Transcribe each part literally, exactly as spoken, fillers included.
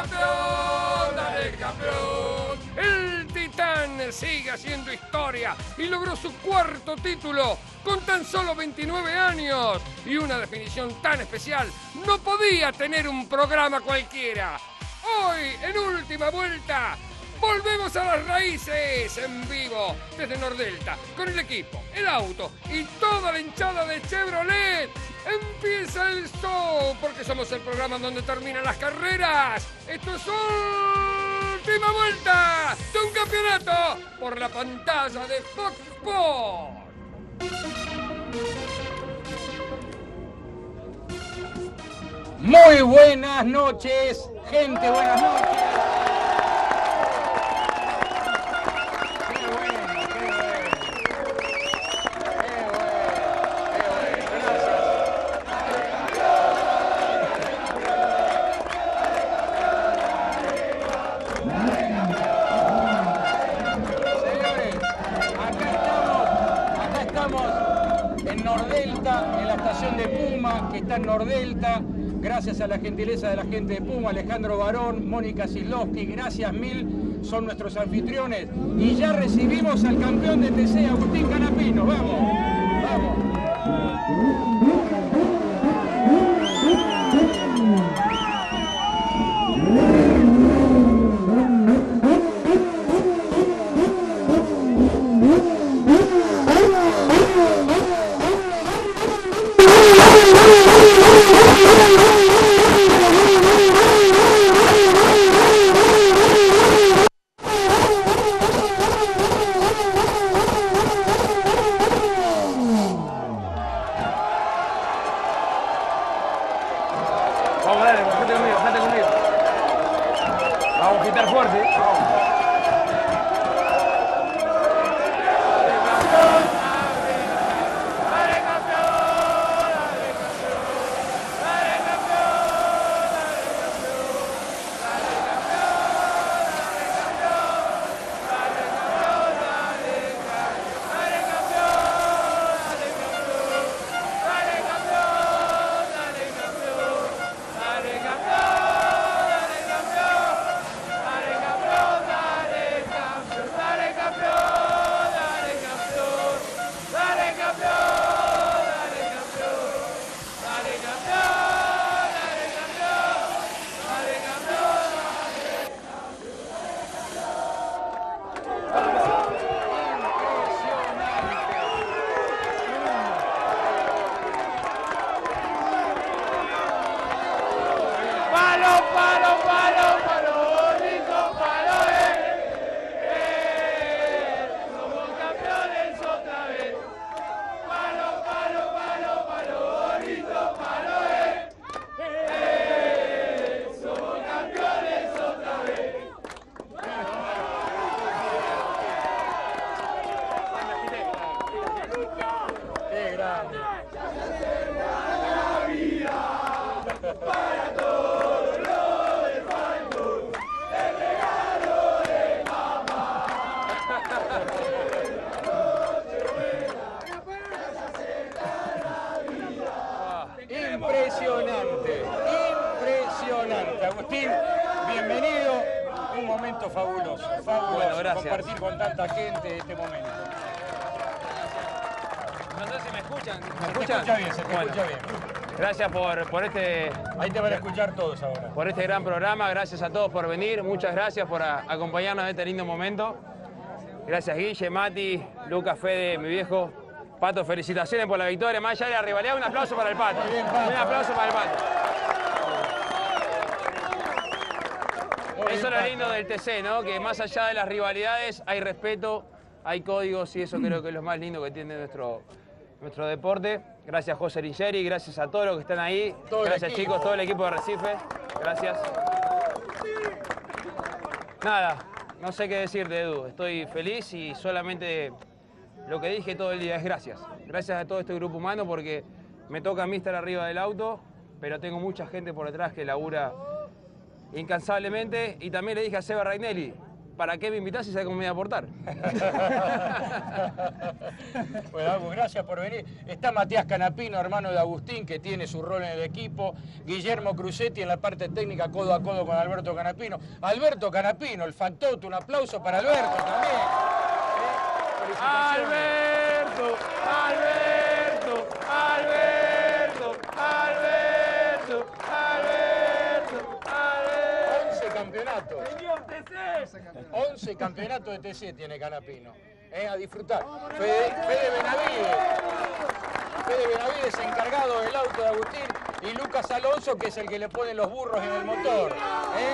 campeón, dale campeón. El Titán sigue haciendo historia y logró su cuarto título con tan solo veintinueve años. Y una definición tan especial no podía tener un programa cualquiera. Hoy, en Última Vuelta, volvemos a las raíces en vivo desde Nordelta, con el equipo, el auto y toda la hinchada de Chevrolet. Empieza el show porque somos el programa donde terminan las carreras. Esto es Última Vuelta de un campeonato por la pantalla de Fox Sports. Muy buenas noches, gente, buenas noches. Que está en Nordelta, gracias a la gentileza de la gente de Puma, Alejandro Barón, Mónica Sislowski, gracias mil, son nuestros anfitriones. Y ya recibimos al campeón de T C, Agustín Canapino, vamos, vamos. Impresionante, impresionante. Agustín, bienvenido. Un momento fabuloso, fabuloso. Bueno, gracias. Compartir con tanta gente este momento. No sé si me escuchan. ¿Me Se te escuchan? escucha bien, se te Bueno, escucha bien. Gracias por, por este... Ahí te van a escuchar todos ahora. Por este gran programa, gracias a todos por venir, muchas gracias por a, acompañarnos en este lindo momento. Gracias Guille, Mati, Lucas, Fede, mi viejo. Pato, felicitaciones por la victoria, más allá de la rivalidad, un aplauso para el Pato. Bien, Pato. Un aplauso para el Pato. Muy Eso es bien, lo lindo del T C, ¿no? Que más allá de las rivalidades hay respeto, hay códigos y eso creo que es lo más lindo que tiene nuestro, nuestro deporte. Gracias José Lingeri, gracias a todos los que están ahí. Todo el gracias equipo. chicos, todo el equipo de Recife. Gracias. Nada, no sé qué decirte, Edu. Estoy feliz y solamente lo que dije todo el día es gracias. Gracias a todo este grupo humano porque me toca a mí estar arriba del auto, pero tengo mucha gente por detrás que labura incansablemente. Y también le dije a Seba Rainelli, ¿para qué me invitás si sabés cómo me voy a aportar? Bueno, Agus, gracias por venir. Está Matías Canapino, hermano de Agustín, que tiene su rol en el equipo. Guillermo Crucetti en la parte técnica, codo a codo con Alberto Canapino. Alberto Canapino, el factotum, un aplauso para Alberto también. ¿Eh? Alberto, Alberto, Alberto, Alberto, Alberto, Alberto. once campeonatos. once campeonatos de T C tiene Canapino. Eh, a disfrutar. Fede, Fede Benavides. Fede Benavides encargado del auto de Agustín y Lucas Alonso, que es el que le pone los burros en el motor. ¿Eh?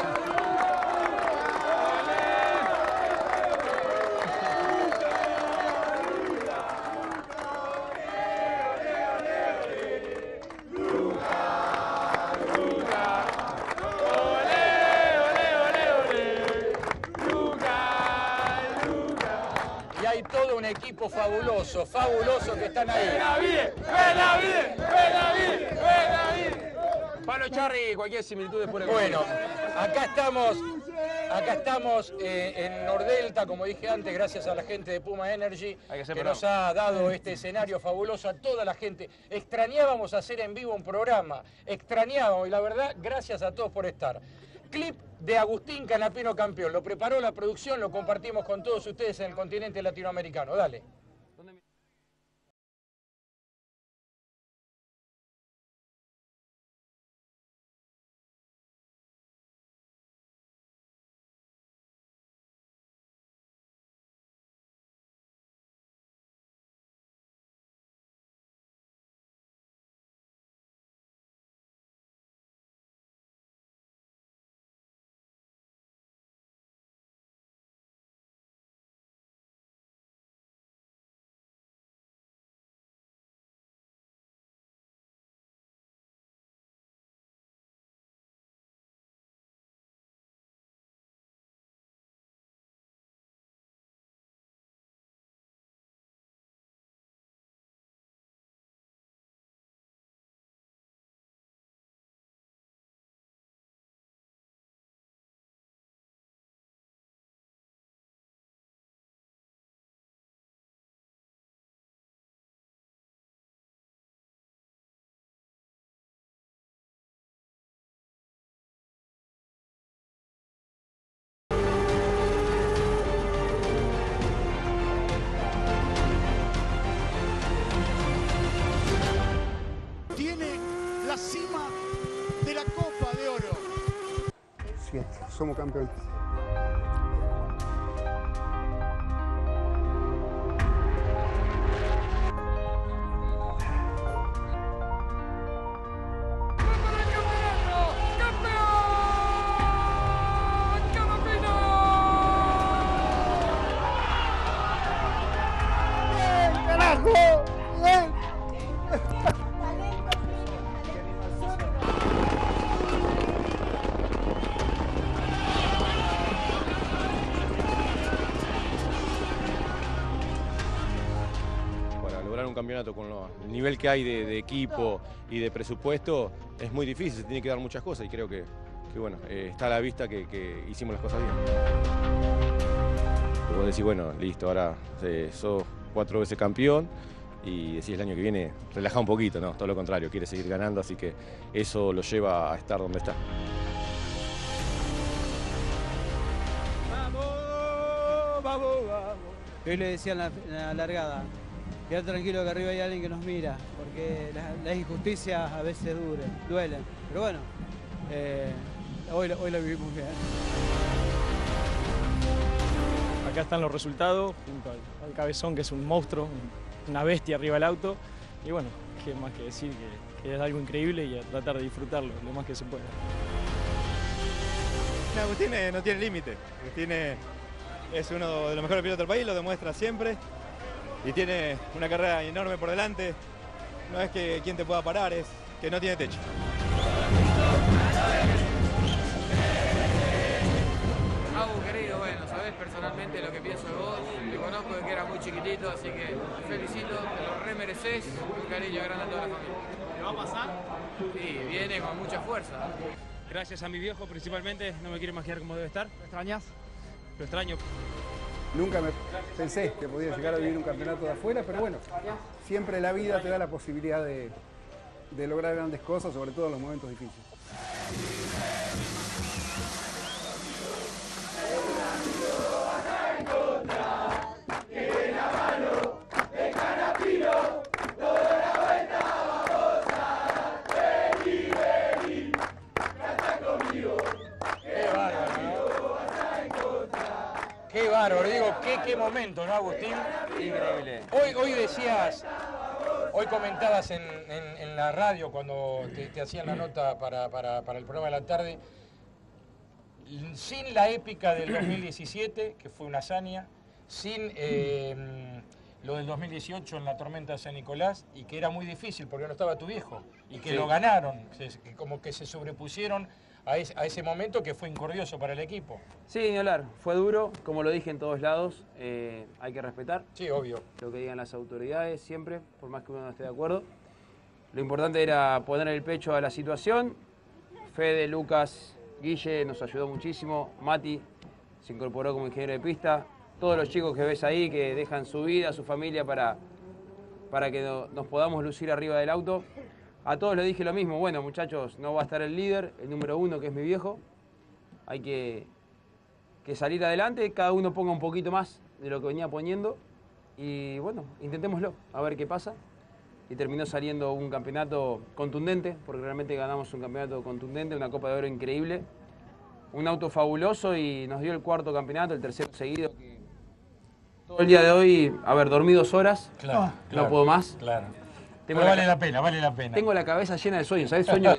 Todo un equipo fabuloso, fabuloso que están ahí. ¡Benavides! ¡Benavides! ¡Benavides! ¡Benavides! Pablo Charri, cualquier similitud después de... Bueno, acá estamos, acá estamos eh, en Nordelta, como dije antes, gracias a la gente de Puma Energy, Hay que hacer que programa. nos ha dado este escenario fabuloso a toda la gente. Extrañábamos hacer en vivo un programa, extrañábamos, y la verdad, gracias a todos por estar. Clip de Agustín Canapino campeón. Lo preparó la producción, lo compartimos con todos ustedes en el continente latinoamericano. Dale. Somos campeones. Campeonato con lo, el nivel que hay de, de equipo y de presupuesto es muy difícil, se tiene que dar muchas cosas y creo que, que bueno, eh, está a la vista que, que hicimos las cosas bien. Y vos decís, bueno, listo, ahora eh, sos cuatro veces campeón y decís el año que viene relajá un poquito, no, todo lo contrario, quiere seguir ganando, así que eso lo lleva a estar donde está. Vamos, vamos, vamos. Hoy le decía en la, en la largada, quedar tranquilo que arriba hay alguien que nos mira, porque las, las injusticias a veces duren, duelen. Pero bueno, eh, hoy, hoy lo vivimos bien. Acá están los resultados, junto al, al Cabezón, que es un monstruo, una bestia arriba del auto. Y bueno, qué más que decir, que, que es algo increíble y a tratar de disfrutarlo lo más que se pueda. Agustín eh, no tiene límite. Agustín eh, es uno de los mejores pilotos del país, lo demuestra siempre. Y tiene una carrera enorme por delante. No es que quien te pueda parar, es que no tiene techo. Agus, querido, bueno, sabés personalmente lo que pienso de vos. Te conozco desde que era muy chiquitito, así que te felicito, te lo remereces. Un cariño grande a toda la familia. ¿Te va a pasar? Sí, viene con mucha fuerza. Gracias a mi viejo principalmente, no me quiero imaginar cómo debe estar. ¿Me extrañas? lo extraño. Nunca me pensé que podía llegar a vivir un campeonato de afuera, pero bueno, siempre la vida te da la posibilidad de, de lograr grandes cosas, sobre todo en los momentos difíciles. Qué bárbaro, digo, qué, qué momento, ¿no, Agustín? Increíble. Hoy, hoy decías, hoy comentabas en, en, en la radio cuando te, te hacían la nota para, para, para el programa de la tarde, sin la épica del dos mil diecisiete, que fue una hazaña, sin eh, lo del dos mil dieciocho en la tormenta de San Nicolás, y que era muy difícil porque no estaba tu viejo, y que Sí. lo ganaron, que como que se sobrepusieron a ese, a ese momento que fue incordioso para el equipo. Sí, ni hablar, fue duro, como lo dije en todos lados, eh, hay que respetar. Sí, obvio. Lo que digan las autoridades siempre, por más que uno no esté de acuerdo. Lo importante era poner el pecho a la situación. Fede, Lucas, Guille nos ayudó muchísimo. Mati se incorporó como ingeniero de pista. Todos los chicos que ves ahí que dejan su vida, su familia para, para que no, nos podamos lucir arriba del auto. A todos les dije lo mismo. Bueno, muchachos, no va a estar el líder, el número uno, que es mi viejo. Hay que, que salir adelante, cada uno ponga un poquito más de lo que venía poniendo. Y bueno, intentémoslo, a ver qué pasa. Y terminó saliendo un campeonato contundente, porque realmente ganamos un campeonato contundente, una Copa de Oro increíble. Un auto fabuloso y nos dio el cuarto campeonato, el tercero seguido. Que todo el día de hoy, a ver, dormí dos horas, Claro, no claro, puedo más. Claro. Tengo Pero la vale ca- la pena, vale la pena. Tengo la cabeza llena de sueños, ¿sabes? Sueño.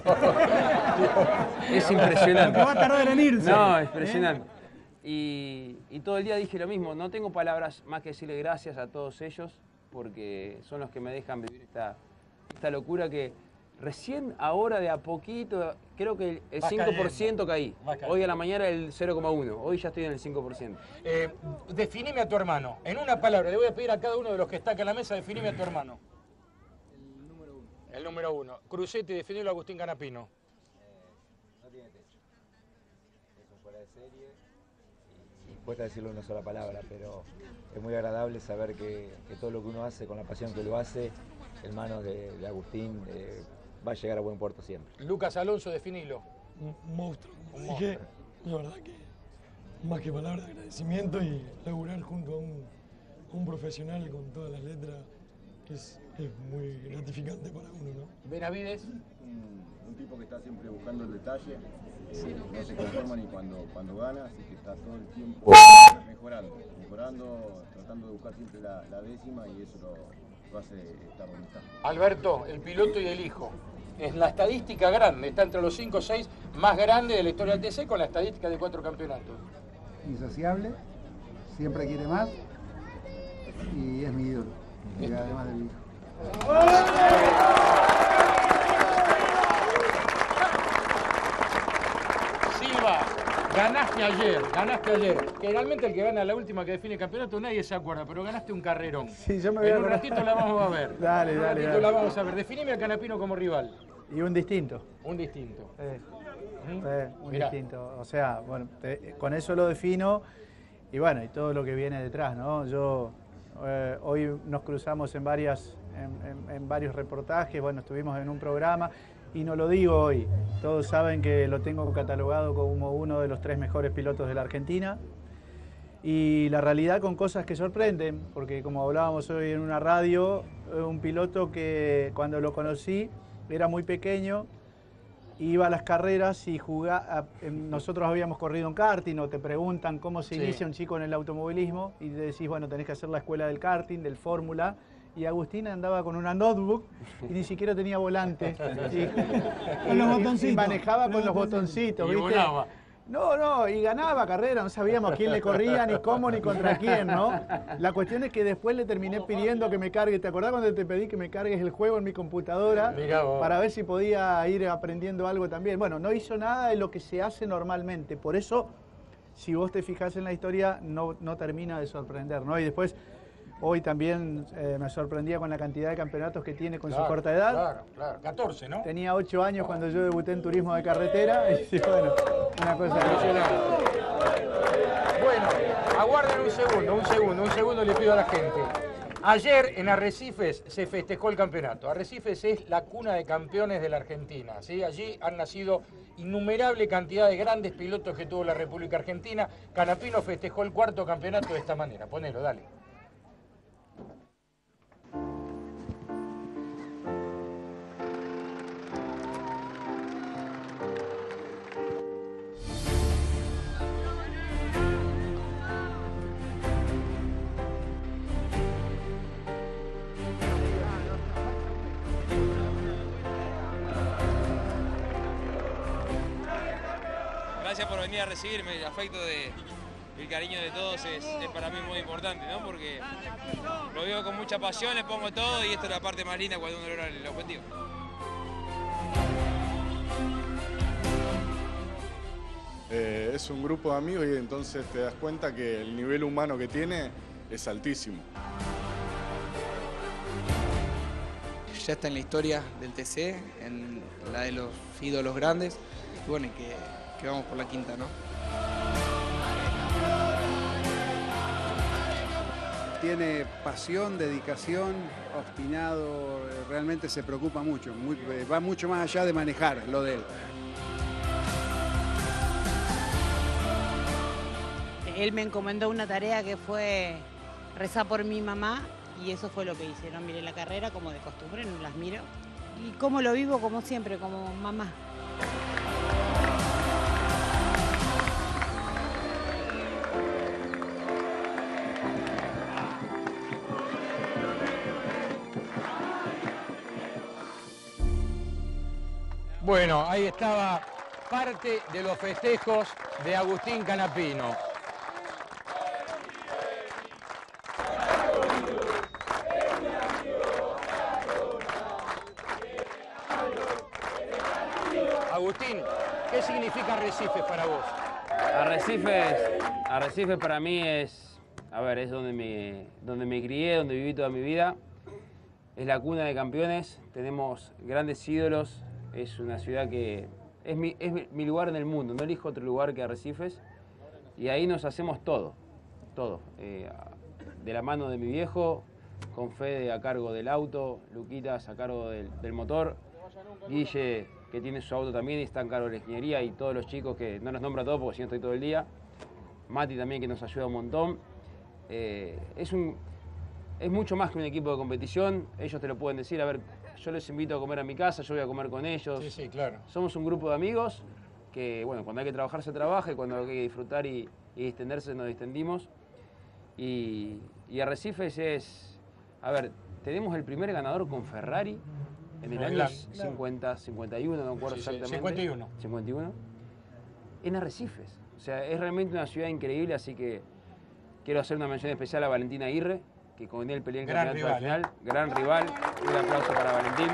Es impresionante. Porque va a tardar en irse. No, es impresionante. Y, y todo el día dije lo mismo, no tengo palabras más que decirle gracias a todos ellos, porque son los que me dejan vivir esta, esta locura que recién ahora de a poquito, creo que el Vas cinco por ciento caí. Vas cayendo. Hoy a la mañana el cero coma uno, hoy ya estoy en el cinco por ciento. Eh, definime a tu hermano. En una palabra, le voy a pedir a cada uno de los que está acá en la mesa, definime a tu hermano. El número uno. El número uno. Crucetti, definilo a Agustín Canapino. No tiene techo. Es un fuera de serie y cuesta decirlo en una sola palabra, pero es muy agradable saber que, que todo lo que uno hace con la pasión que lo hace, en manos de, de Agustín, eh, va a llegar a buen puerto siempre. Lucas Alonso, definilo. Un monstruo, como Un dije, la verdad que más que palabras de agradecimiento y laburar junto a un, a un profesional con todas las letras es, es muy gratificante para uno, ¿no? Benavides. Un, un tipo que está siempre buscando el detalle, eh, no se conforma ni cuando, cuando gana, así que está todo el tiempo mejorando, mejorando, tratando de buscar siempre la, la décima y eso lo, lo hace estar donde está. Alberto, el piloto y el hijo. Es la estadística grande, está entre los cinco o seis más grandes de la historia del T C con la estadística de cuatro campeonatos. Insaciable, siempre quiere más y es mi ídolo, y además de mi hijo. Silva, ganaste ayer, ganaste ayer. Generalmente el que gana la última que define el campeonato nadie se acuerda, pero ganaste un carrerón. Sí, yo me voy en a un acordar. ratito la vamos a ver. Dale, en un dale, ratito dale. la vamos a ver. Definime a Canapino como rival. Y un distinto. Un distinto. Eh, ¿Mm? eh, un Mirá. distinto. O sea, bueno, te- con eso lo defino y bueno, y todo lo que viene detrás, ¿no? Yo eh, hoy nos cruzamos en varias, en, en- en varios reportajes, bueno, estuvimos en un programa y no lo digo hoy. Todos saben que lo tengo catalogado como uno de los tres mejores pilotos de la Argentina. Y la realidad con cosas que sorprenden, porque como hablábamos hoy en una radio, eh, un piloto que cuando lo conocí era muy pequeño, iba a las carreras y jugaba, nosotros habíamos corrido en karting, o te preguntan cómo se Sí. inicia un chico en el automovilismo, y le decís, bueno, tenés que hacer la escuela del karting, del Fórmula, y Agustín andaba con una notebook y ni siquiera tenía volante. Y, Con los y- y botoncitos. manejaba con los botoncitos, Y ¿viste? volaba. No, no, y ganaba carrera, no sabíamos a quién le corría, ni cómo, ni contra quién, ¿no? La cuestión es que después le terminé pidiendo que me cargue. ¿Te acordás cuando te pedí que me cargues el juego en mi computadora? Mirá vos. Para ver si podía ir aprendiendo algo también. Bueno, no hizo nada de lo que se hace normalmente. Por eso, si vos te fijás en la historia, no, no termina de sorprender, ¿no? Y después, hoy también eh, me sorprendía con la cantidad de campeonatos que tiene con Claro, su corta edad. Claro, claro. catorce, ¿no? Tenía ocho años cuando yo debuté en turismo de carretera. Y bueno, una cosa Impresionante. Bueno, Aguarden un segundo, un segundo, un segundo le pido a la gente. Ayer en Arrecifes se festejó el campeonato. Arrecifes es la cuna de campeones de la Argentina, ¿sí? Allí han nacido innumerable cantidad de grandes pilotos que tuvo la República Argentina. Canapino festejó el cuarto campeonato de esta manera. Ponelo, dale. Gracias por venir a recibirme, el afecto de, el cariño de todos es, es para mí muy importante, ¿no? Porque lo veo con mucha pasión, le pongo todo y esto es la parte más linda cuando uno logra el objetivo. Eh, es un grupo de amigos y entonces te das cuenta que el nivel humano que tiene es altísimo. Ya está en la historia del T C, en la de los ídolos grandes, y bueno, que, que vamos por la quinta, ¿no? Tiene pasión, dedicación, obstinado, realmente se preocupa mucho, muy, va mucho más allá de manejar lo de él. Él me encomendó una tarea que fue rezar por mi mamá y eso fue lo que hice. No miré la carrera como de costumbre, no las miro. Y cómo lo vivo como siempre, como mamá. Bueno, ahí estaba parte de los festejos de Agustín Canapino. Agustín, ¿qué significa Arrecifes para vos? Arrecifes, Arrecifes para mí es, a ver, es donde me, donde me crié, donde viví toda mi vida. Es la cuna de campeones, tenemos grandes ídolos, es una ciudad que es mi, es mi lugar en el mundo, no elijo otro lugar que Arrecifes. Y ahí nos hacemos todo, todo. Eh, de la mano de mi viejo, con Fede a cargo del auto, Luquitas a cargo del, del motor, Guille, que tiene su auto también y está en cargo de la ingeniería, y todos los chicos que no los nombro a todos porque si no estoy todo el día. Mati también, que nos ayuda un montón. Eh, es, un, es mucho más que un equipo de competición, ellos te lo pueden decir. A ver, yo les invito a comer a mi casa, yo voy a comer con ellos. Sí, sí, claro. Somos un grupo de amigos que, bueno, cuando hay que trabajar se trabaja y cuando hay que disfrutar y, y distenderse nos distendimos. Y, y Arrecifes es, a ver, tenemos el primer ganador con Ferrari en el año cincuenta, cincuenta y uno, no me acuerdo sí, sí, exactamente. cincuenta y uno. cincuenta y uno. En Arrecifes. O sea, es realmente una ciudad increíble, así que quiero hacer una mención especial a Valentín Aguirre, que con él peleé en el campeonato al final. ¿eh? Gran rival. Un aplauso para Valentín.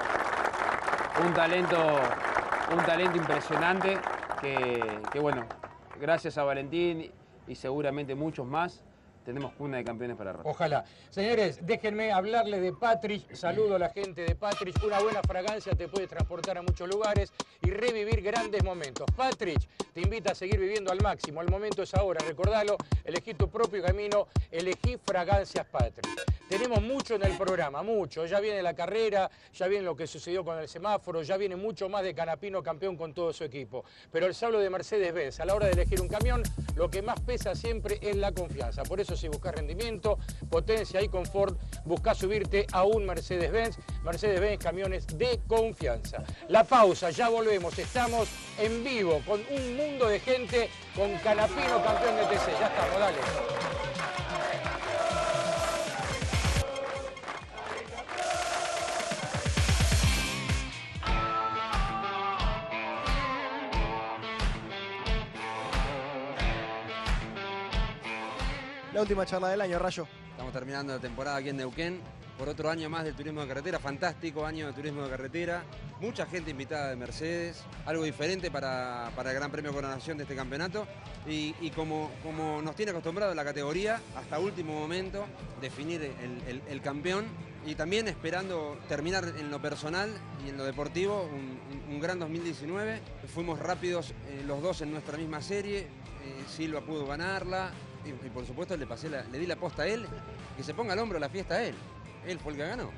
Un talento, un talento impresionante que, que, bueno, gracias a Valentín y seguramente muchos más, tenemos cuna de campeones para rato. Ojalá. Señores, déjenme hablarle de Patrick. Saludo a la gente de Patrick. Una buena fragancia te puede transportar a muchos lugares y revivir grandes momentos. Patrick te invita a seguir viviendo al máximo. El momento es ahora, recordalo. Elegí tu propio camino. Elegí Fragancias Patrick. Tenemos mucho en el programa, mucho. Ya viene la carrera, ya viene lo que sucedió con el semáforo, ya viene mucho más de Canapino campeón con todo su equipo. Pero les hablo de Mercedes-Benz. A la hora de elegir un camión, lo que más pesa siempre es la confianza. Por eso si buscas rendimiento, potencia y confort, buscás subirte a un Mercedes-Benz. Mercedes-Benz, camiones de confianza. La pausa, ya volvemos. Estamos en vivo con un mundo de gente con Canapino campeón de T C. Ya estamos, dale. La última charla del año, Rayo. Estamos terminando la temporada aquí en Neuquén, por otro año más del turismo de carretera, fantástico año de turismo de carretera, mucha gente invitada de Mercedes, algo diferente para, para el Gran Premio Coronación de este campeonato y, y como, como nos tiene acostumbrado la categoría, hasta último momento definir el, el, el campeón y también esperando terminar en lo personal y en lo deportivo un, un, un gran dos mil diecinueve. Fuimos rápidos eh, los dos en nuestra misma serie, eh, Silva pudo ganarla. y, y por supuesto le, pasé la, le di la posta a él, que se ponga al hombro la fiesta a él. Él fue el que ganó.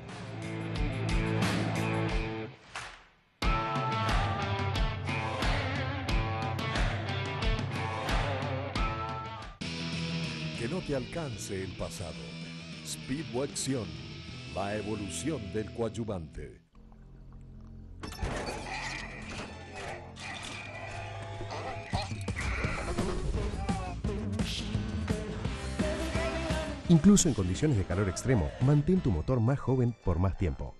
Que no te alcance el pasado. Speedwaxion, la evolución del coadyuvante. Incluso en condiciones de calor extremo, mantén tu motor más joven por más tiempo.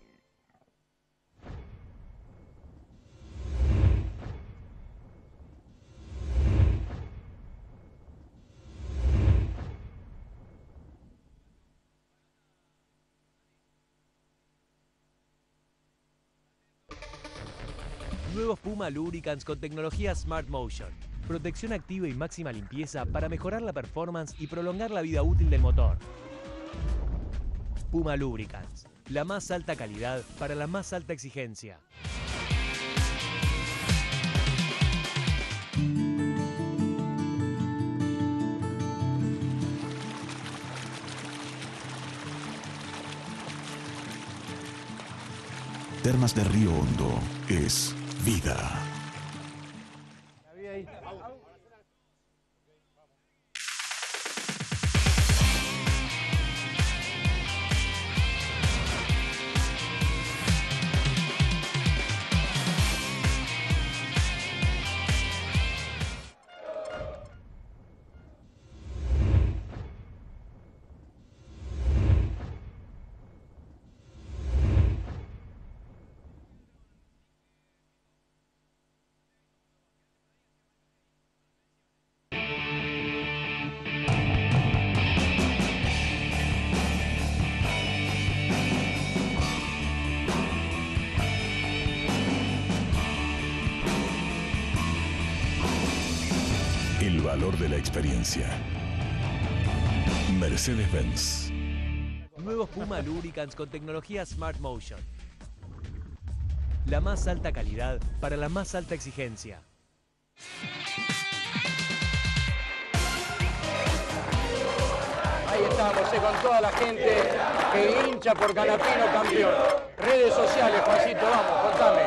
Nuevos Puma Lubricants con tecnología Smart Motion. Protección activa y máxima limpieza para mejorar la performance y prolongar la vida útil del motor. Puma Lubricants. La más alta calidad para la más alta exigencia. Termas de Río Hondo es vida. El valor de la experiencia. Mercedes-Benz. Nuevos Puma Lubricants con tecnología Smart Motion. La más alta calidad para la más alta exigencia. Ahí estamos, eh, con toda la gente que hincha por Canapino campeón. Redes sociales, Juancito, vamos, contame.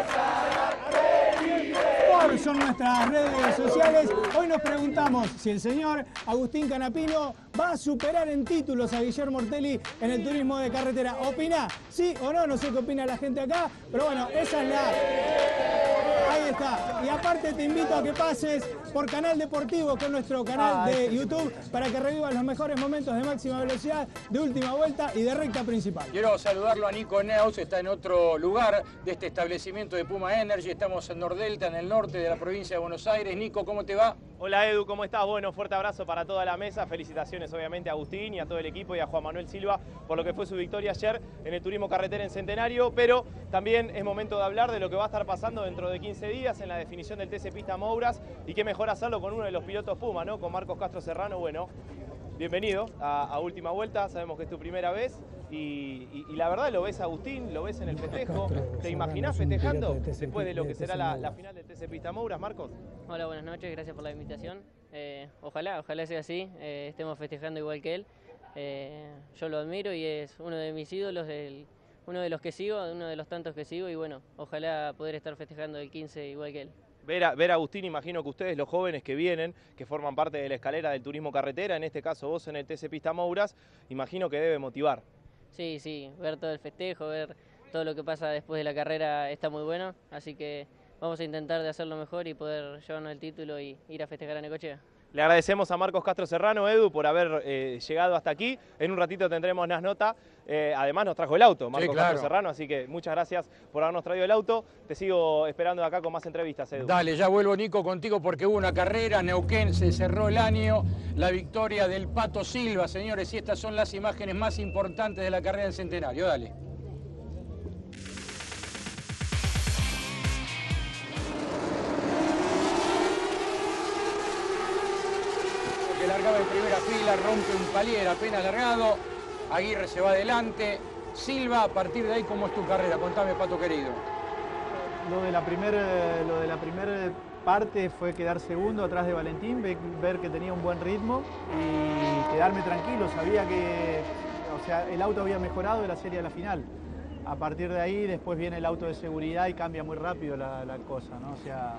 Son nuestras redes sociales. Hoy nos preguntamos si el señor Agustín Canapino va a superar en títulos a Guillermo Ortelli en el turismo de carretera. ¿Opina? ¿Sí o no? No sé qué opina la gente acá, pero bueno, esa es la... Ahí está. Y aparte te invito a que pases por Canal Deportivo, que es nuestro canal ah, de YouTube, para que revivas los mejores momentos de máxima velocidad, de última vuelta y de recta principal. Quiero saludarlo a Nico Neus, está en otro lugar de este establecimiento de Puma Energy. Estamos en Nordelta, en el norte de la provincia de Buenos Aires. Nico, ¿cómo te va? Hola Edu, ¿cómo estás? Bueno, fuerte abrazo para toda la mesa. Felicitaciones obviamente a Agustín y a todo el equipo y a Juan Manuel Silva por lo que fue su victoria ayer en el turismo carretera en Centenario, pero también es momento de hablar de lo que va a estar pasando dentro de quince días en la definición del T C Pista Mouras, y qué mejor hacerlo con uno de los pilotos Puma, ¿no? Con Marcos Castro Serrano. Bueno, bienvenido a, a Última Vuelta, sabemos que es tu primera vez y, y, y la verdad lo ves a Agustín, lo ves en el festejo, ¿te imaginás festejando después de lo que será la, la final del T C Pista Mouras, Marcos? Hola, buenas noches, gracias por la invitación. Eh, ojalá, ojalá sea así, eh, estemos festejando igual que él. Eh, yo lo admiro y es uno de mis ídolos, del, uno de los que sigo, uno de los tantos que sigo, y bueno, ojalá poder estar festejando el quince igual que él. Ver a, ver a Agustín, imagino que ustedes, los jóvenes que vienen, que forman parte de la escalera del turismo carretera, en este caso vos en el T C Pista Mouras, imagino que debe motivar. Sí, sí, ver todo el festejo, ver todo lo que pasa después de la carrera está muy bueno, así que vamos a intentar de hacerlo mejor y poder llevarnos el título y ir a festejar a Necochea. Le agradecemos a Marcos Castro Serrano, Edu, por haber eh, llegado hasta aquí. En un ratito tendremos las notas. Eh, además nos trajo el auto, Marcos sí, claro. Castro Serrano, así que muchas gracias por habernos traído el auto. Te sigo esperando acá con más entrevistas, Edu. Dale, ya vuelvo, Nico, contigo porque hubo una carrera. Neuquén se cerró el año. La victoria del Pato Silva, señores, y estas son las imágenes más importantes de la carrera del Centenario. Dale. Que largaba en primera fila, rompe un palier apenas largado. Aguirre se va adelante. Silva, a partir de ahí, ¿cómo es tu carrera? Contame, Pato querido. Lo de la primera lo de la primer parte fue quedar segundo atrás de Valentín, ve- ver que tenía un buen ritmo y quedarme tranquilo. Sabía que, o sea, el auto había mejorado de la serie a la final. A partir de ahí después viene el auto de seguridad y cambia muy rápido la, la cosa, ¿no? O sea,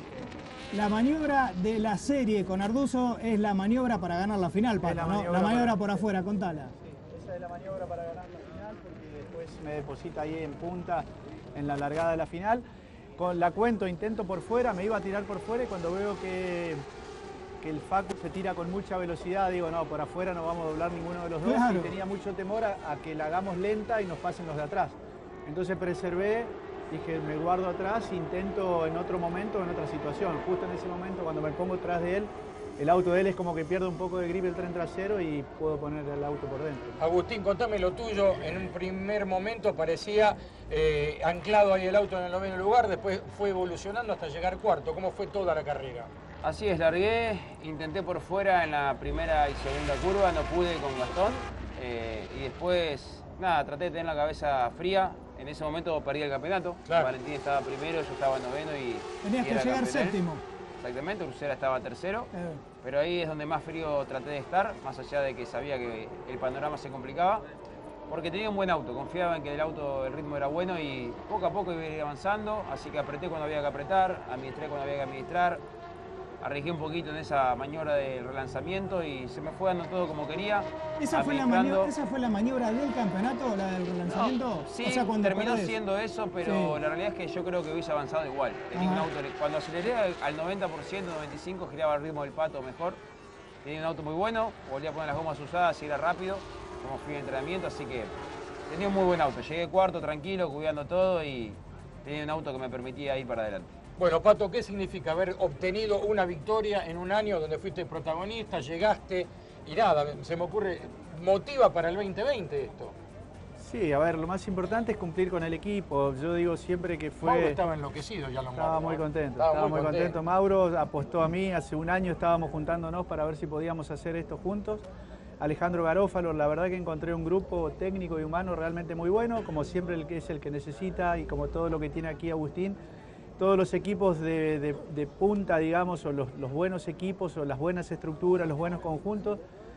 La maniobra de la serie con Arduzo es la maniobra para ganar la final, Pato, la ¿no? maniobra La maniobra para- por afuera, contala. esa es la maniobra para ganar la final porque después me deposita ahí en punta en la largada de la final. Con la cuento, intento por fuera, me iba a tirar por fuera y cuando veo que, que el Facu se tira con mucha velocidad, digo, no, por afuera no vamos a doblar ninguno de los dos. Claro. Y tenía mucho temor a, a que la hagamos lenta y nos pasen los de atrás. Entonces preservé, dije, me guardo atrás, intento en otro momento, en otra situación. Justo en ese momento, cuando me pongo atrás de él, el auto de él es como que pierde un poco de grip el tren trasero y puedo poner el auto por dentro. Agustín, contame lo tuyo. En un primer momento parecía eh, anclado ahí el auto en el noveno lugar, después fue evolucionando hasta llegar cuarto. ¿Cómo fue toda la carrera? Así es, largué, intenté por fuera en la primera y segunda curva, no pude con Gastón. eh, y después, nada, traté de tener la cabeza fría. En ese momento perdí el campeonato. Claro. Valentín estaba primero, yo estaba noveno y... Tenías y que era llegar campeón él. séptimo. Exactamente, Ursera estaba tercero. Eh. Pero ahí es donde más frío traté de estar, más allá de que sabía que el panorama se complicaba. Porque tenía un buen auto, confiaba en que el auto, el ritmo era bueno y poco a poco iba a ir avanzando. Así que apreté cuando había que apretar, administré cuando había que administrar. Arriesgué un poquito en esa maniobra del relanzamiento y se me fue dando todo como quería. ¿Esa fue, la administrando. maniobra, ¿Esa fue la maniobra del campeonato, la del relanzamiento? No, sí, o sea, cuando terminó perdés. siendo eso, pero Sí. la realidad es que yo creo que hubiese avanzado igual. Tenía un Ajá. auto, cuando aceleré al- al noventa por ciento, noventa y cinco por ciento, giraba el ritmo del Pato mejor. Tenía un auto muy bueno, volvía a poner las gomas usadas y era rápido, como fui en entrenamiento, así que tenía un muy buen auto. Llegué cuarto, tranquilo, cuidando todo y tenía un auto que me permitía ir para adelante. Bueno, Pato, ¿qué significa haber obtenido una victoria en un año donde fuiste protagonista, llegaste y nada, se me ocurre, motiva para el veinte veinte esto? Sí, a ver, lo más importante es cumplir con el equipo. Yo digo siempre que fue... Mauro estaba enloquecido ya lo Estaba Mauro, muy ¿eh? contento, Estaba estaba muy muy contento. contento. Mauro apostó a mí, hace un año estábamos juntándonos para ver si podíamos hacer esto juntos. Alejandro Garófalo, la verdad que encontré un grupo técnico y humano realmente muy bueno, como siempre el que es el que necesita y como todo lo que tiene aquí Agustín. Todos los equipos de, de- de punta, digamos, o los, los buenos equipos, o las buenas estructuras, los buenos conjuntos,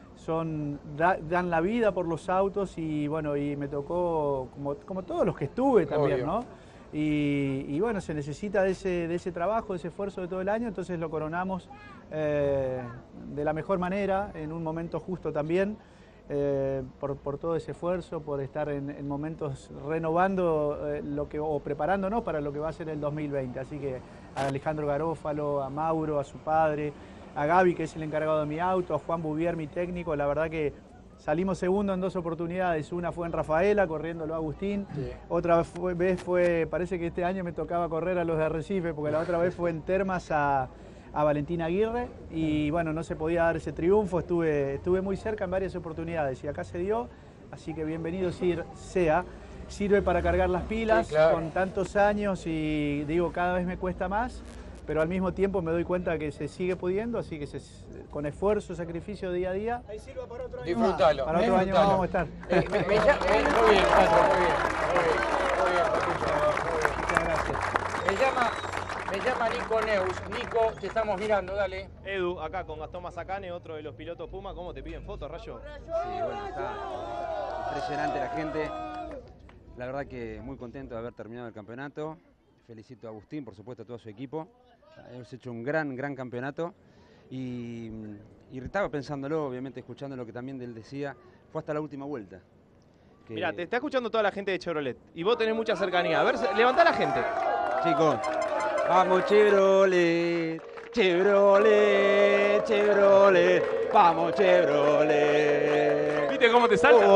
son, da- dan la vida por los autos y bueno, y me tocó, como, como todos los que estuve también, Obvio. ¿no? Y, y bueno, se necesita de ese, de ese trabajo, de ese esfuerzo de todo el año, entonces lo coronamos eh, de la mejor manera, en un momento justo también, eh, por, por todo ese esfuerzo, por estar en, en momentos renovando eh, lo que, o preparándonos para lo que va a ser el dos mil veinte. Así que a Alejandro Garófalo, a Mauro, a su padre, a Gaby, que es el encargado de mi auto, a Juan Bouvier, mi técnico, la verdad que salimos segundo en dos oportunidades. Una fue en Rafaela, corriéndolo a Agustín. Sí. Otra fue- vez fue, parece que este año me tocaba correr a los de Arrecife, porque la otra vez fue en Termas a, a Valentín Aguirre. Y bueno, no se podía dar ese triunfo, estuve, estuve muy cerca en varias oportunidades y acá se dio. Así que bienvenido Sir- sea. Sirve para cargar las pilas Sí, claro. con tantos años y digo, cada vez me cuesta más. Pero al mismo tiempo me doy cuenta que se sigue pudiendo, así que se- con esfuerzo, sacrificio día a día. Ahí sirva para otro año Disfrutalo. Para otro eh, año disfrutalo. vamos a estar. Eh, me- me llama- eh, muy bien, Pato, muy bien. Muy bien, muy bien, Patricio, muy bien. Muchas gracias. Me llama, me llama Nico Neus. Nico, te estamos mirando, dale. Edu, acá con Gastón Mazacane, otro de los pilotos Puma. ¿Cómo te piden fotos, Rayo? Sí, bueno, está impresionante la gente. La verdad que muy contento de haber terminado el campeonato. Felicito a Agustín, por supuesto, a todo su equipo. Hemos hecho un gran, gran campeonato. Y, y estaba pensándolo, obviamente, escuchando lo que también él decía. Fue hasta la última vuelta. Que- Mirá, te está escuchando toda la gente de Chevrolet y vos tenés mucha cercanía. A ver, levantá a la gente. Chicos, vamos Chevrolet, Chevrolet, Chevrolet, vamos Chevrolet. ¿Viste cómo te salta?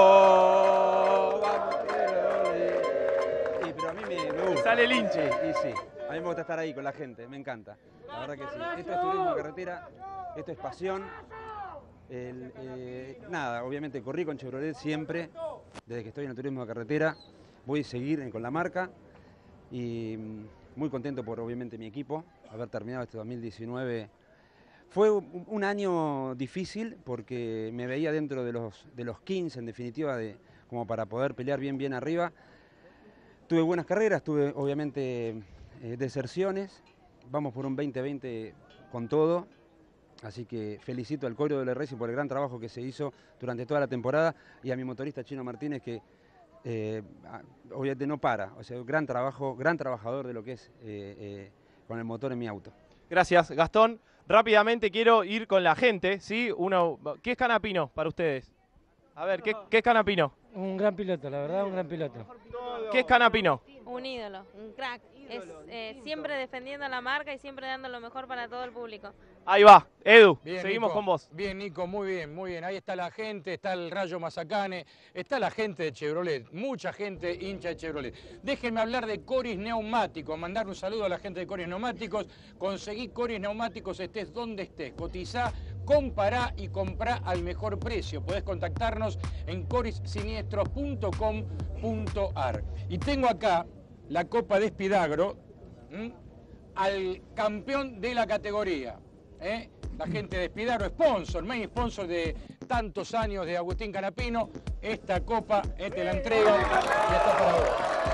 Oh, vamos Chevrolet. Sí, pero a mí me, me gusta. Sale el hinche. Sí, y sí. A mí me gusta estar ahí con la gente, me encanta. La verdad que sí. Esto es turismo de carretera, esto es pasión. El, eh, nada, obviamente corrí con Chevrolet siempre, desde que estoy en el turismo de carretera. Voy a seguir con la marca y mm, muy contento por obviamente mi equipo, haber terminado este dos mil diecinueve. Fue un, un año difícil porque me veía dentro de los, de los quince en definitiva, de, como para poder pelear bien bien arriba. Tuve buenas carreras, tuve obviamente eh, deserciones, vamos por un veinte veinte con todo. Así que felicito al Coiro del Racing por el gran trabajo que se hizo durante toda la temporada y a mi motorista Chino Martínez que eh, obviamente no para. O sea, gran trabajo, gran trabajador de lo que es eh, eh, con el motor en mi auto. Gracias, Gastón. Rápidamente quiero ir con la gente, ¿sí? Uno, ¿qué es Canapino para ustedes? A ver, ¿qué, qué es Canapino? Un gran piloto, la verdad, un gran piloto. ¿Qué es Canapino? Un ídolo, un crack. Es eh, siempre defendiendo la marca y siempre dando lo mejor para todo el público. Ahí va, Edu, Bien, seguimos Nico. con vos. Bien, Nico, muy bien, muy bien. Ahí está la gente, está el Rayo Mazacane, está la gente de Chevrolet, mucha gente hincha de Chevrolet. Déjenme hablar de Coris Neumáticos, mandar un saludo a la gente de Coris Neumáticos. Conseguí Coris Neumáticos, estés donde estés, cotizá, compará y comprá al mejor precio. Podés contactarnos en coris siniestros punto com punto ar. Y tengo acá la Copa de Espidagro, ¿m? al campeón de la categoría. ¿eh? La gente de Espidagro, sponsor, main sponsor de tantos años de Agustín Canapino. Esta copa, eh, te la entrego y está para vos.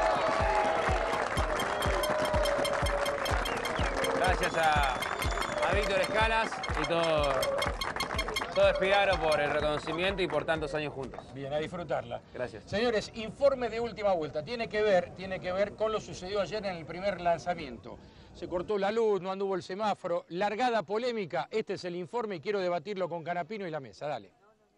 Gracias a, a Víctor Escalas y todo, todo Espidagro por el reconocimiento y por tantos años juntos. Bien, a disfrutarla. Gracias. Señores, informe de última vuelta. Tiene que ver, tiene que ver con lo sucedido ayer en el primer lanzamiento. Se cortó la luz, no anduvo el semáforo. Largada polémica. Este es el informe y quiero debatirlo con Canapino y la mesa. Dale.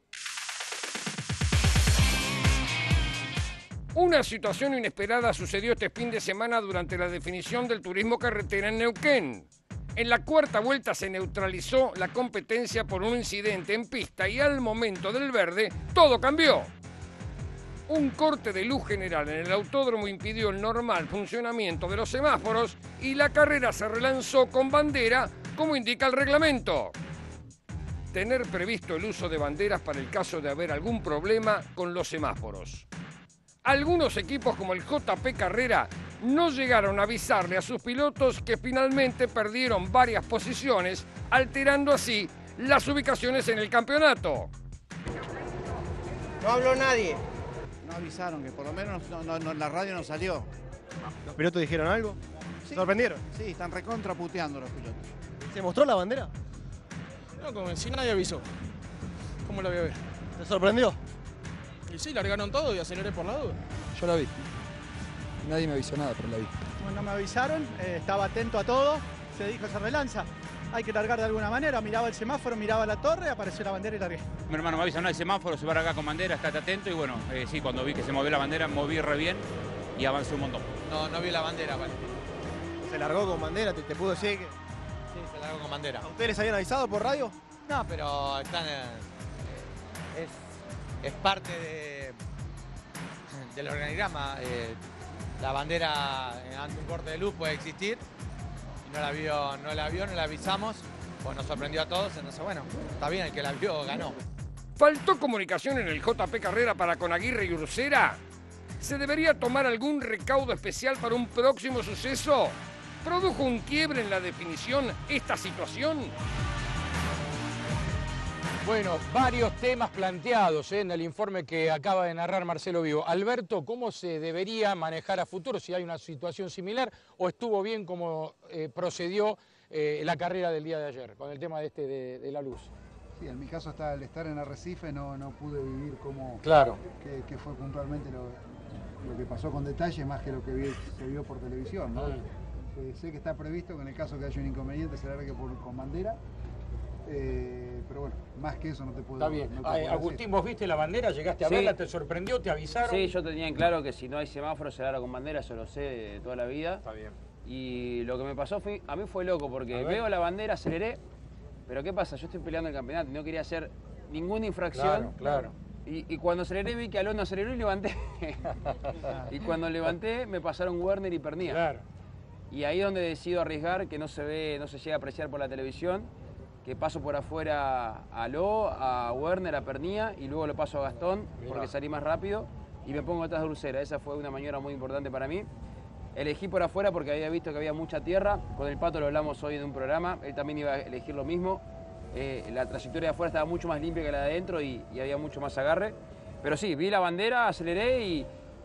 Una situación inesperada sucedió este fin de semana durante la definición del turismo carretera en Neuquén. En la cuarta vuelta se neutralizó la competencia por un incidente en pista y al momento del verde todo cambió. Un corte de luz general en el autódromo impidió el normal funcionamiento de los semáforos y la carrera se relanzó con bandera, como indica el reglamento. Tener previsto el uso de banderas para el caso de haber algún problema con los semáforos. Algunos equipos como el J P Carrera no llegaron a avisarle a sus pilotos que finalmente perdieron varias posiciones, alterando así las ubicaciones en el campeonato. No habló nadie. No avisaron, que por lo menos no, no, no, la radio no salió. ¿Los pilotos dijeron algo? ¿Se sorprendieron? Sí, están recontra puteando los pilotos. ¿Se mostró la bandera? No, como si nadie avisó. ¿Cómo la voy a ver? ¿Te sorprendió? Y sí, largaron todo y aceleré por la duda. Yo la vi. Nadie me avisó nada, pero la vi. Bueno, me avisaron, eh, estaba atento a todo, se dijo se relanza. Hay que largar de alguna manera, miraba el semáforo, miraba la torre, apareció la bandera y largué. Mi hermano me avisa, no hay semáforo, se va acá con bandera, estate atento y bueno, eh, sí, cuando vi que se movió la bandera, moví re bien y avancé un montón. No, no vi la bandera, vale. ¿Se largó con bandera? ¿Te, te pudo decir que...? Sí, se largó con bandera. ¿A ustedes les habían avisado por radio? No, pero están... Eh, es, es parte de, del organigrama. Eh, la bandera ante un corte de luz puede existir. No la vio, no la vio, no la avisamos, pues nos sorprendió a todos, entonces bueno, está bien, el que la vio ganó. ¿Faltó comunicación en el J P Carrera para con Aguirre y Ursera? ¿Se debería tomar algún recaudo especial para un próximo suceso? ¿Produjo un quiebre en la definición esta situación? Bueno, varios temas planteados ¿eh? en el informe que acaba de narrar Marcelo Vivo. Alberto, ¿cómo se debería manejar a futuro si hay una situación similar o estuvo bien como eh, procedió eh, la carrera del día de ayer con el tema de, este de, de la luz? Sí, en mi caso hasta al estar en Arrecife no, no pude vivir cómo claro. que, que fue puntualmente lo, lo que pasó con detalle más que lo que vi, se vio por televisión, ¿no? eh, sé que está previsto que en el caso que haya un inconveniente se largue por, con bandera. Eh, pero bueno, más que eso no te puedo Está bien. No te Ay, puedo Agustín, decir. ¿vos viste la bandera? ¿Llegaste a Sí. verla? ¿Te sorprendió? ¿Te avisaron? Sí, yo tenía en claro que si no hay semáforo se larga con bandera, eso lo sé de toda la vida. Está bien. Y lo que me pasó fue, a mí fue loco porque veo la bandera, aceleré, pero ¿qué pasa? Yo estoy peleando el campeonato, no quería hacer ninguna infracción. Claro, claro. Y, y cuando aceleré vi que Alonso aceleró y levanté. Y cuando levanté me pasaron Werner y Pernía. Claro. Y ahí es donde decido arriesgar, que no se ve, no se llega a apreciar por la televisión, que paso por afuera a Lo, a Werner, a Pernía y luego lo paso a Gastón Mirá. porque salí más rápido y me pongo atrás de Ursera. Esa fue una maniobra muy importante para mí. Elegí por afuera porque había visto que había mucha tierra. Con el Pato lo hablamos hoy en un programa, él también iba a elegir lo mismo. Eh, la trayectoria de afuera estaba mucho más limpia que la de adentro y, y había mucho más agarre. Pero sí, vi la bandera, aceleré y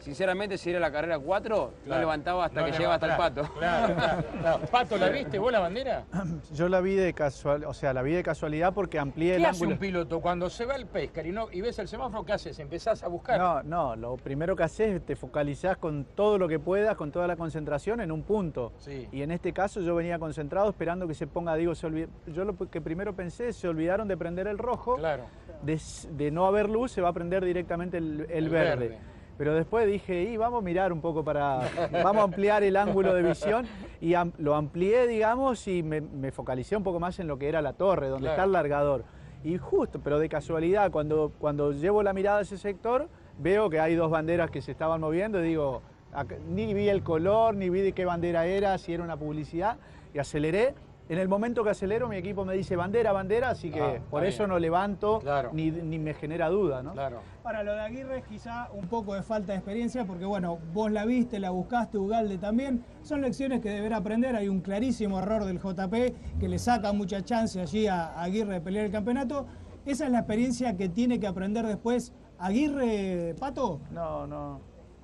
sinceramente, si era la carrera cuatro, Claro. no levantaba hasta No que levantaba, llegaba hasta el pato. Claro, claro, claro. Pato, ¿la viste vos la bandera? Yo la vi de casual, o sea, la vi de casualidad porque amplié el ¿Qué hace ángulo. un piloto cuando se va al pescar y, no, y ves el semáforo? ¿Qué haces? ¿Empezás a buscar? No, no, lo primero que haces es te focalizás con todo lo que puedas, con toda la concentración en un punto. Sí. Y en este caso yo venía concentrado esperando que se ponga, digo, se olvid... yo lo que primero pensé, se olvidaron de prender el rojo, Claro. de, de no haber luz se va a prender directamente el, el El verde. verde. Pero después dije, y vamos a mirar un poco para, vamos a ampliar el ángulo de visión y am- lo amplié, digamos, y me, me focalicé un poco más en lo que era la torre, donde Claro. está el largador. Y justo, pero de casualidad, cuando, cuando llevo la mirada a ese sector, veo que hay dos banderas que se estaban moviendo y digo, acá- ni vi el color, ni vi de qué bandera era, si era una publicidad, y aceleré. En el momento que acelero, mi equipo me dice bandera, bandera, así que Ah, por está eso bien. no levanto, Claro. ni, ni me genera duda, ¿no? Claro. Para lo de Aguirre es quizá un poco de falta de experiencia, porque bueno, vos la viste, la buscaste, Ugalde también. Son lecciones que deberá aprender. Hay un clarísimo error del J P que le saca mucha chance allí a Aguirre de pelear el campeonato. ¿Esa es la experiencia que tiene que aprender después Aguirre, Pato? No, no.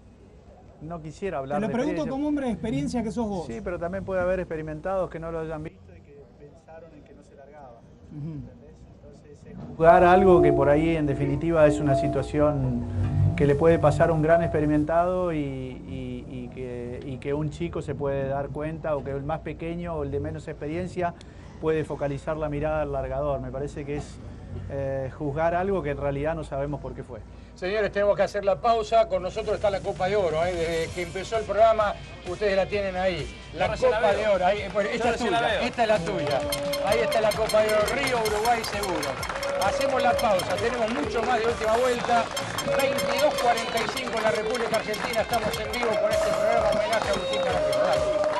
No quisiera hablar Te lo de pregunto experiencia. como hombre de experiencia que sos vos. Sí, pero también puede haber experimentados que no lo hayan visto y que pensaron en que no se largaba. ¿Entendés? Entonces, es jugar algo que por ahí en definitiva es una situación que le puede pasar a un gran experimentado y, y- y que, y que un chico se puede dar cuenta, o que el más pequeño o el de menos experiencia puede focalizar la mirada al largador. Me parece que es eh, juzgar algo que en realidad no sabemos por qué fue. Señores, tenemos que hacer la pausa. Con nosotros está la Copa de Oro. ¿eh? Desde que empezó el programa, ustedes la tienen ahí. La Yo recién Copa la de veo. Oro. Ahí, bueno, Yo esta es recién la tuya. veo. Esta es la tuya. Ahí está la Copa de Oro. Río, Uruguay, seguro. Hacemos la pausa. Tenemos mucho más de última vuelta. veintidós cuarenta y cinco en la República Argentina. Estamos en vivo con este programa homenaje a Agustín Canapino. Dale.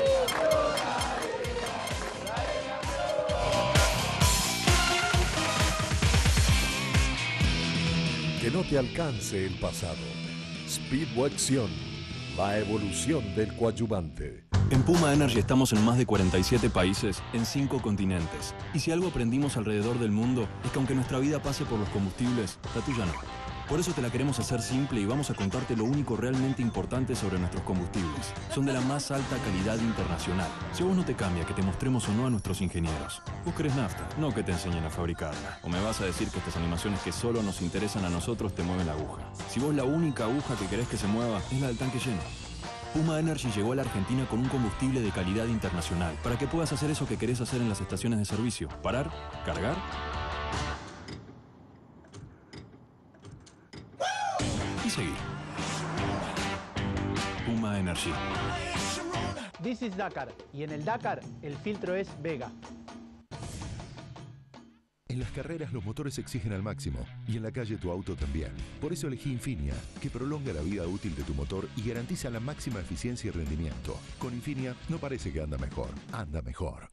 Que no te alcance el pasado. Speedwaxion, la evolución del coadyuvante. En Puma Energy estamos en más de cuarenta y siete países, en cinco continentes. Y si algo aprendimos alrededor del mundo, es que aunque nuestra vida pase por los combustibles, la tuya no. Por eso te la queremos hacer simple y vamos a contarte lo único realmente importante sobre nuestros combustibles. Son de la más alta calidad internacional. Si a vos no te cambia que te mostremos o no a nuestros ingenieros. Vos querés nafta, no que te enseñen a fabricarla. O me vas a decir que estas animaciones que solo nos interesan a nosotros te mueven la aguja. Si vos la única aguja que querés que se mueva es la del tanque lleno. Puma Energy llegó a la Argentina con un combustible de calidad internacional para que puedas hacer eso que querés hacer en las estaciones de servicio. Parar, cargar y seguir. Puma Energy. This is Dakar, y en el Dakar el filtro es Vega. En las carreras los motores exigen al máximo y en la calle tu auto también. Por eso elegí Infinia, que prolonga la vida útil de tu motor y garantiza la máxima eficiencia y rendimiento. Con Infinia no parece que anda mejor, anda mejor.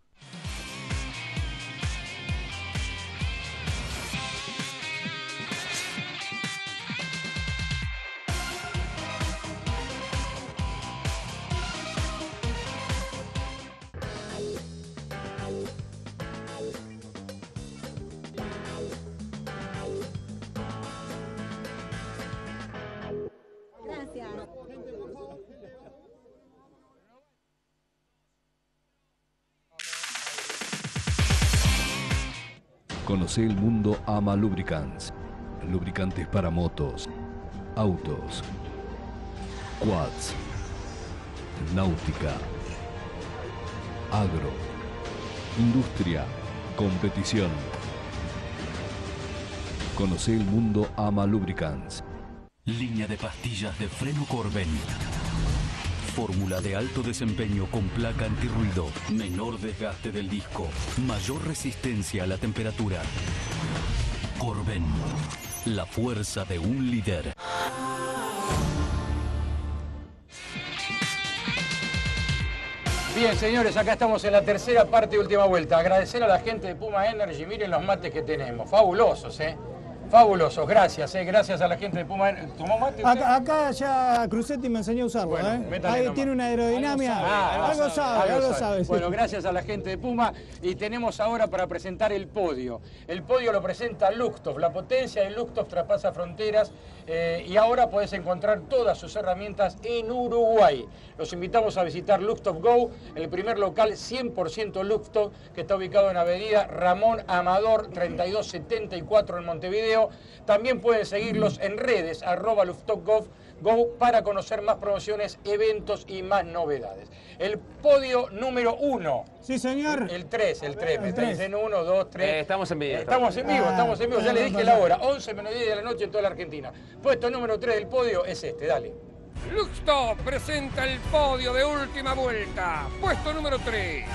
Gracias. Conoce el mundo Ama Lubricants. Lubricantes para motos, autos, quads, náutica, agro, industria, competición. Conoce el mundo Ama Lubricants. Línea de pastillas de freno Corben. Fórmula de alto desempeño con placa antirruido. Menor desgaste del disco. Mayor resistencia a la temperatura. Corben. La fuerza de un líder. Bien, señores, acá estamos en la tercera parte y última vuelta. Agradecer a la gente de Puma Energy. Miren los mates que tenemos. Fabulosos, ¿eh? Fabulosos, gracias, eh, gracias a la gente de Puma. ¿Tomó mate usted? Acá, acá ya Crucetti me enseñó a usarlo, Bueno, ¿eh? métale Ahí nomás. tiene una aerodinámica. Ah, algo sabe, algo sabe. sí. Bueno, gracias a la gente de Puma. Y tenemos ahora para presentar el podio. El podio lo presenta Luxtoft. La potencia de Luxtoft traspasa fronteras eh, y ahora podés encontrar todas sus herramientas en Uruguay. Los invitamos a visitar Luxtoft Go, el primer local cien por ciento Luxtoft que está ubicado en Avenida Ramón Amador treinta y dos setenta y cuatro en Montevideo. También pueden seguirlos en redes, arroba Luftop Go, para conocer más promociones, eventos y más novedades. El podio número uno. Sí, señor. El tres, el tres. Me El está tres. diciendo uno, dos, tres. Eh, estamos en vivo. Estamos en vivo, Ah, estamos en vivo. Ya ah, le no dije pasa la nada. hora. once menos diez de la noche en toda la Argentina. Puesto número tres del podio es este, dale. Luxtoft presenta el podio de última vuelta. Puesto número tres.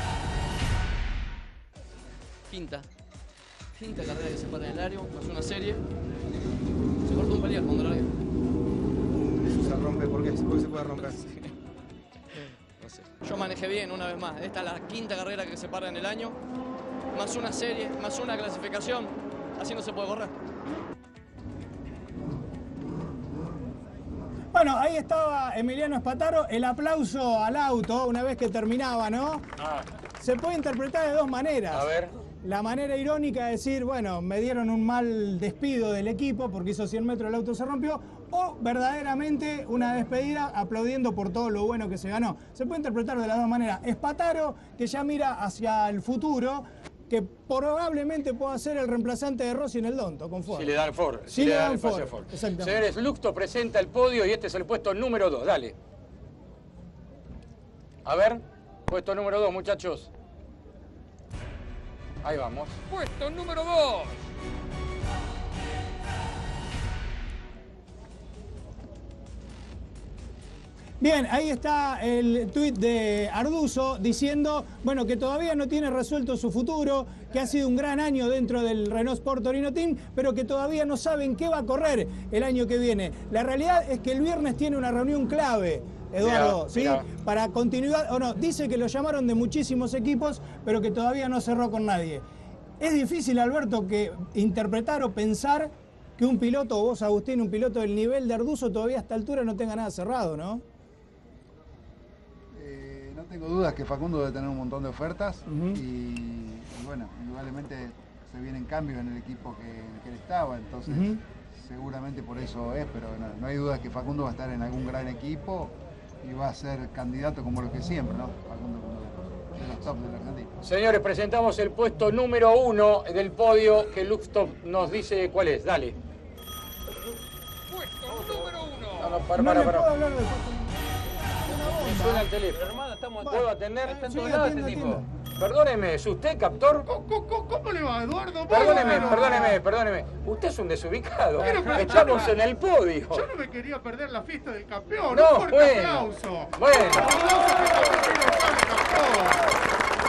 Quinta. Quinta carrera que se para en el área, pasó una serie. Se cortó un palier cuando largué. Eso se rompe, ¿por qué? ¿Por qué se puede romper? No sé. Yo manejé bien una vez más. Esta es la quinta carrera que se para en el año. Más una serie, más una clasificación. Así no se puede correr. Bueno, ahí estaba Emiliano Espataro. El aplauso al auto una vez que terminaba, ¿no? Ah, Se puede interpretar de dos maneras. a ver. La manera irónica de decir, bueno, me dieron un mal despido del equipo porque hizo cien metros, el auto se rompió, o verdaderamente una despedida aplaudiendo por todo lo bueno que se ganó. Se puede interpretar de las dos maneras. Espataro, que ya mira hacia el futuro, que probablemente pueda ser el reemplazante de Rossi en el Donto, con Ford. Si le dan Ford. Si le dan el pase Ford, a Ford. exactamente. Señores, Luxtoft presenta el podio y este es el puesto número dos. Dale. A ver, puesto número dos, muchachos. Ahí vamos. Puesto número dos. Bien, ahí está el tuit de Arduzo diciendo, bueno, que todavía no tiene resuelto su futuro, que ha sido un gran año dentro del Renault Sport Torino Team, pero que todavía no saben qué va a correr el año que viene. La realidad es que el viernes tiene una reunión clave, Eduardo, Mirá, ¿sí? mirá. Para continuidad, o no, dice que lo llamaron de muchísimos equipos, pero que todavía no cerró con nadie. Es difícil, Alberto, que interpretar o pensar que un piloto, o vos, Agustín, un piloto del nivel de Arduzo todavía a esta altura no tenga nada cerrado, ¿no? Eh, no tengo dudas que Facundo debe tener un montón de ofertas y, y bueno, indudablemente se vienen cambios en el equipo que, en el que él estaba, entonces Ujú. seguramente por eso es, pero no, no hay dudas que Facundo va a estar en algún gran equipo y va a ser candidato como lo que siempre, ¿no? Facundo como de, de los top de la Argentina. Señores, presentamos el puesto número uno del podio que Luxtoft nos dice cuál es. Dale. Puesto número uno. No, no, para, No para, le para. puedo hablar de Me suena el teléfono. Hermano, estamos... ¿Puedo atender? Está en Sí, todos lados atienda, este tipo. atienda. Perdóneme, ¿es usted, Captor? ¿Cómo le va, Eduardo? Perdóneme, Bueno. perdóneme, perdóneme. Usted es un desubicado. Quiero aprovechar Estamos la- en el podio. Yo no me quería perder la fiesta del campeón. No, Un fuerte bueno. aplauso. Bueno. Un aplauso que Faustino Sale campeón.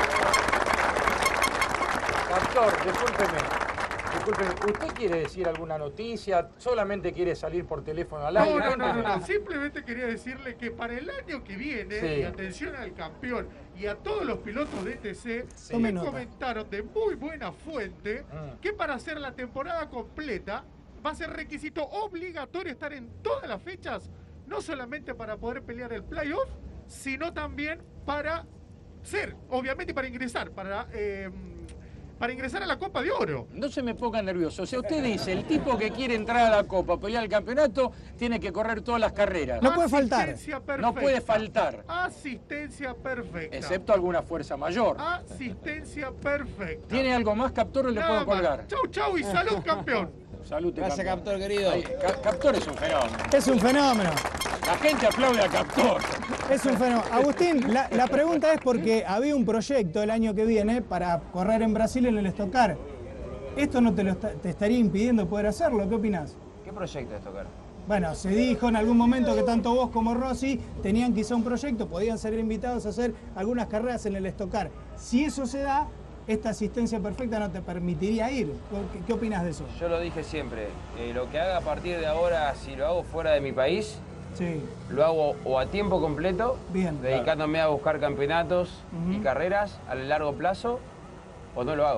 Captor, discúlpeme. Discúlpeme, ¿usted quiere decir alguna noticia? ¿Solamente quiere salir por teléfono al aire? No, no, no, no, no. Simplemente quería decirle que para el año que viene, Sí. y atención al campeón y a todos los pilotos de E T C, Tome me nota. comentaron de muy buena fuente Mm. que para hacer la temporada completa va a ser requisito obligatorio estar en todas las fechas, no solamente para poder pelear el playoff, sino también para ser, obviamente para ingresar, para... eh, para ingresar a la Copa de Oro. No se me ponga nervioso. O sea, usted dice, el tipo que quiere entrar a la Copa, pelear el campeonato, tiene que correr todas las carreras. No puede faltar. Asistencia No puede perfecta. faltar. Asistencia perfecta. Excepto alguna fuerza mayor. Asistencia perfecta. ¿Tiene algo más, Captor, o le Nada puedo más. colgar? Chau, chau y salud, campeón. Salud, Gracias, Captor, querido. Ay, Ca- Captor es un fenómeno. Es un fenómeno. La gente aplaude a Captor. Es un fenómeno. Agustín, la, la pregunta es porque había un proyecto el año que viene para correr en Brasil en el Stock Car. ¿Esto no te, lo está- te estaría impidiendo poder hacerlo? ¿Qué opinás? ¿Qué proyecto es tocar? Bueno, se dijo en algún momento que tanto vos como Rossi tenían quizá un proyecto, podían ser invitados a hacer algunas carreras en el Stock Car. Si eso se da, esta asistencia perfecta no te permitiría ir. ¿Qué, qué opinás de eso? Yo lo dije siempre, eh, lo que haga a partir de ahora, si lo hago fuera de mi país, Sí. lo hago o a tiempo completo, Bien. dedicándome a buscar campeonatos y Ujú. carreras a largo plazo, o no lo hago.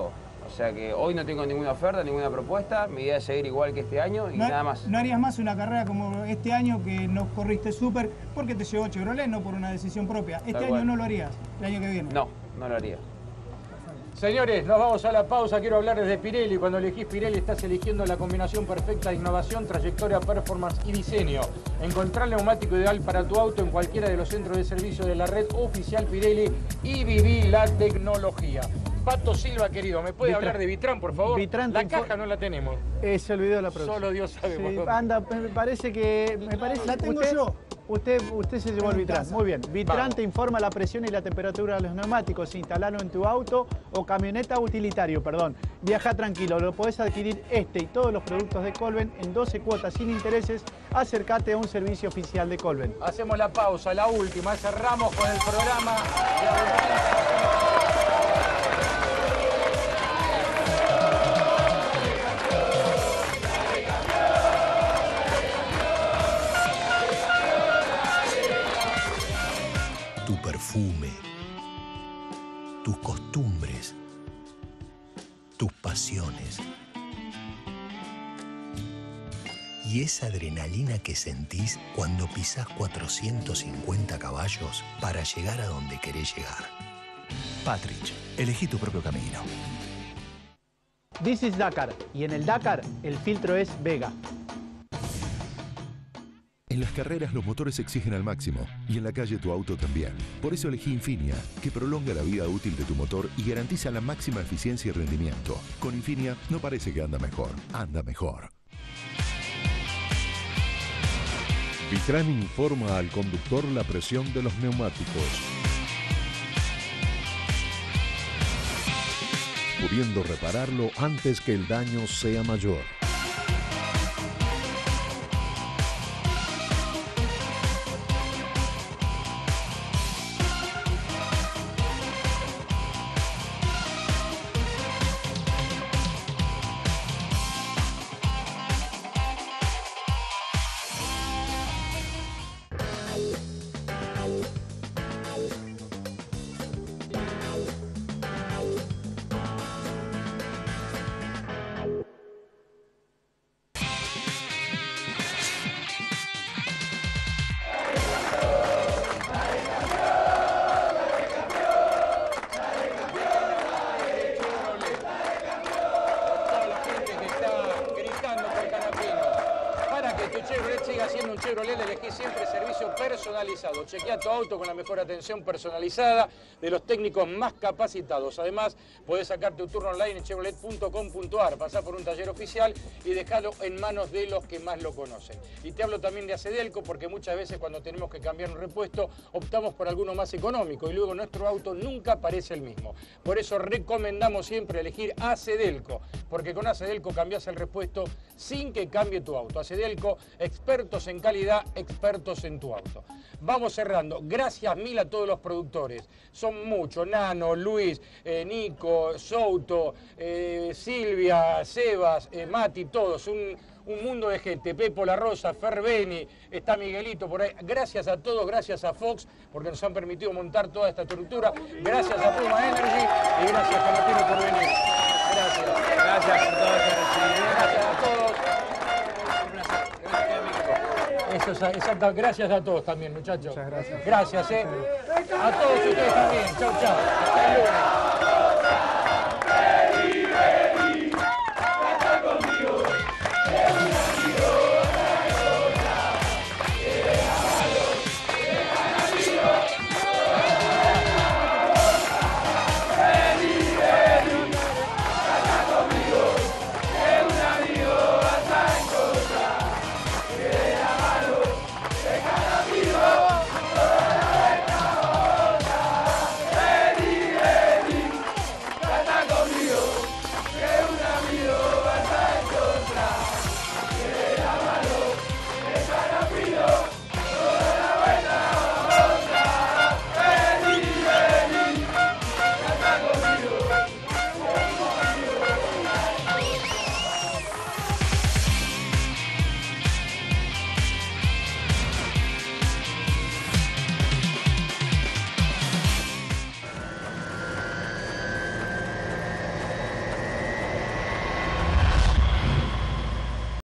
O sea que hoy no tengo ninguna oferta, ninguna propuesta. Mi idea es seguir igual que este año y no, nada más. ¿No harías más una carrera como este año que no corriste súper porque te llevó Chevrolet, no por una decisión propia? ¿Este Tal año cual. no lo harías, el año que viene? No, no lo haría. Señores, nos vamos a la pausa. Quiero hablarles de Pirelli. Cuando elegís Pirelli estás eligiendo la combinación perfecta de innovación, trayectoria, performance y diseño. Encontrar el neumático ideal para tu auto en cualquiera de los centros de servicio de la red oficial Pirelli y viví la tecnología. Pato Silva, querido, ¿me puede Vitrán. hablar de Vitrán, por favor? Vitrán la te caja no la tenemos. Eh, se olvidó la producción. Solo Dios sabe por Sí, dónde. anda, me parece que... Me parece, La tengo usted, yo. Usted, usted se llevó el En Vitrán. casa. Muy bien. Vitrán Vamos. te informa la presión y la temperatura de los neumáticos. Instalalo en tu auto o camioneta utilitario, perdón. Viaja tranquilo. Lo podés adquirir este y todos los productos de Colven en doce cuotas sin intereses. Acércate a un servicio oficial de Colven. Hacemos la pausa, la última. Cerramos con el programa. Tu perfume, tus costumbres, tus pasiones y esa adrenalina que sentís cuando pisás cuatrocientos cincuenta caballos para llegar a donde querés llegar. Patrich, elegí tu propio camino. This is Dakar. Y en el Dakar, el filtro es Vega. En las carreras los motores exigen al máximo y en la calle tu auto también. Por eso elegí Infinia, que prolonga la vida útil de tu motor y garantiza la máxima eficiencia y rendimiento. Con Infinia no parece que anda mejor, anda mejor. Vitrán informa al conductor la presión de los neumáticos, pudiendo repararlo antes que el daño sea mayor. Chevrolet elegí siempre servicio personalizado. Chequea tu auto con la mejor atención personalizada de los técnicos más capacitados. Además, podés sacar tu turno online en chevrolet punto com punto ar, pasá por un taller oficial y dejalo en manos de los que más lo conocen. Y te hablo también de Acedelco, porque muchas veces cuando tenemos que cambiar un repuesto, optamos por alguno más económico y luego nuestro auto nunca parece el mismo. Por eso recomendamos siempre elegir Acedelco, porque con Acedelco cambias el repuesto sin que cambie tu auto. Acedelco, expertos en calidad, expertos en tu auto. Vamos cerrando. Gracias mil a todos los productores. Son muchos. Nano, Luis, eh, Nico, Souto, eh, Silvia, Sebas, eh, Mati, todos. Un, un mundo de gente. Pepo La Rosa, Ferbeni, está Miguelito por ahí. Gracias a todos, gracias a Fox, porque nos han permitido montar toda esta estructura. Gracias a Puma Energy y gracias a Canapino por venir. Gracias. Gracias por todo este recibimiento. Gracias a todos. Eso es, exacto. Gracias a todos también, muchachos. Muchas gracias. Gracias, eh. A todos ustedes también. Chau, chau. Hasta el lunes.